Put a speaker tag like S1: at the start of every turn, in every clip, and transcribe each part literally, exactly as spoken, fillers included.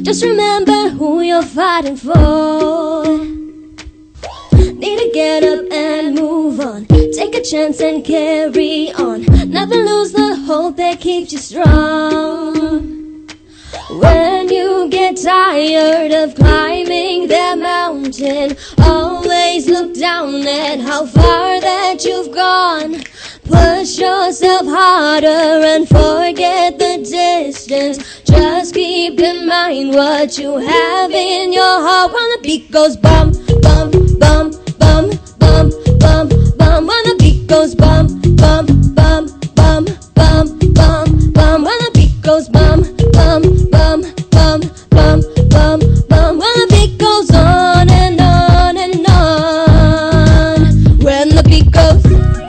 S1: Just remember who you're fighting for. Need to get up and move on. Take a chance and carry on. Never lose the hope that keeps you strong. When you get tired of climbing that mountain, always look down at how far that you've gone. Push yourself harder and forget the distance. Just keep in mind what you have in your heart. When the beat goes bum, bum, bum, bum, bum, bum, bum. When the beat goes bum, bum, bum, bum, bum, bum, bum. When the beat goes bum, bum, bum, bum, bum, bum, bum. When the beat goes on and on and on. When the beat goes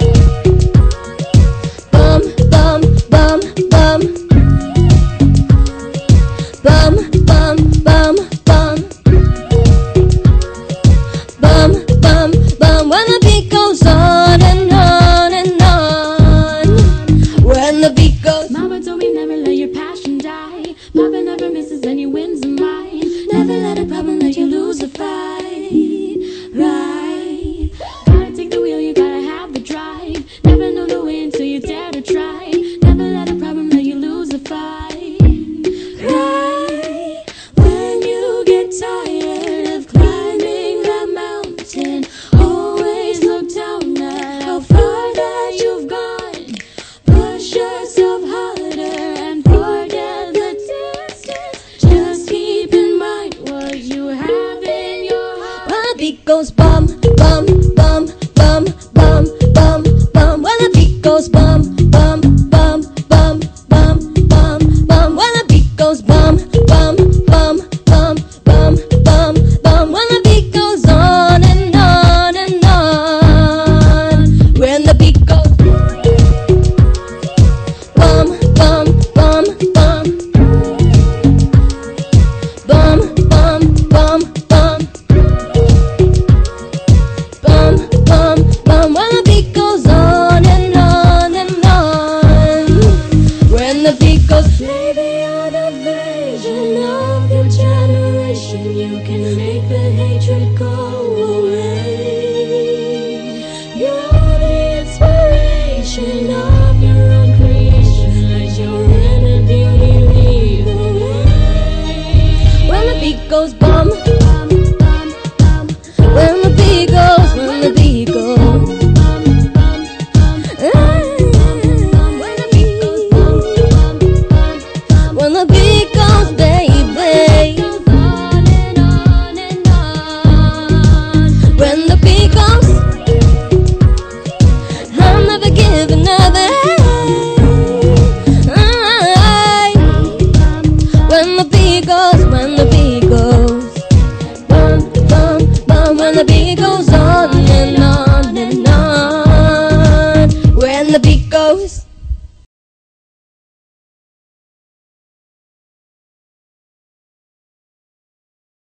S1: bum, bum, bum, bum, bum, bum, bum, bum, bum, bum, bum. When the beat goes on and on and on. When the beat goes.
S2: Mama told me never let your passion die. Papa never misses any wins of mine. Never let a problem let you lose a fight. Right? Gotta take the wheel, you gotta have the drive. Never know the way until you dare to try. Never let a problem let you lose a fight. Right? When you get tired of climbing that mountain, always look down at how far that you've gone. Push yourself harder and forget the distance. Just keep in mind what you have in your heart.
S1: When the beat goes bum, bum, bum, bum, bum, bum, bum. When the beat goes bum, bum, bum, bum, bum, bum, bum. When the beat goes bum, bum, bum, bum, bum, bum, bum. When the beat goes on and on and on. When the beat goes bum, bum, bum, bum, bum, bum, bum, bum, bum, bum, bum. When the beat goes on and on and on. When the beat goes,
S2: Baby, you're the vision of your generation. You can make the hatred go away. You're the inspiration of your own creation. Let your inner beauty lead the way.
S1: when the beat goes bum,
S2: Bum, bum, bum,
S1: when the beat goes, when the beat goes.
S2: bum, bum, bum.
S1: When the beat goes bum,
S2: Bum, bum, bum.
S1: when the beat goes, baby.
S2: On and on and on.
S1: When the beat goes, I'm never giving up.